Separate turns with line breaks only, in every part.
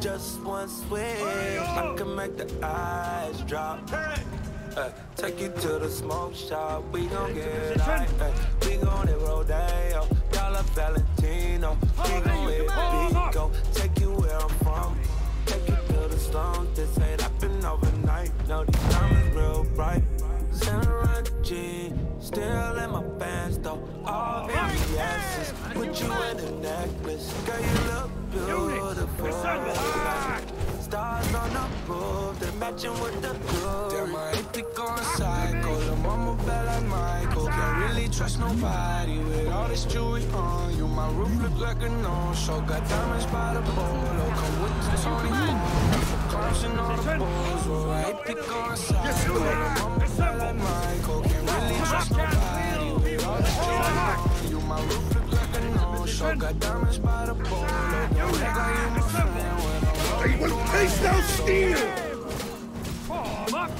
Just one swing, I can make the eyes drop. Take you to the smoke shop, we gon' get high. We gon' hit Rodeo, Dollar Valentino. We gon' hit Vigo, take you where I'm from. Take you to the slums, this ain't happen overnight. No, these diamonds real bright. Saint G, still in my pants though. All VVS's, put you in a necklace. Girl, you look beautiful. Stars on the roof, they're matching with the blue. Damn, I hate to go psycho. The mama bad like Michael. Can't really trust nobody with all this jewelry on you. My roof look like a no-show. Got diamonds by the polo. Come with the Tony Moore. Clowns and all the balls. Well, I hate to go psycho. The mama bad like Michael. Can't really trust nobody with all this jewelry on you. My roof look like a no-show. Got diamonds by the polo. Don't act like you my friend when I'm
They will taste our steel!
Form up!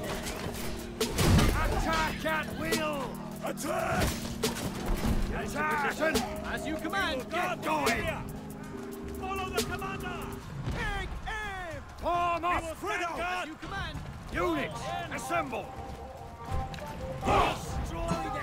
Attack at will!
Attack!
Attack!
As you command,
Get going!
Follow the commander!
Big aim!
Form up!
As you command,
Units, assemble!
Destroy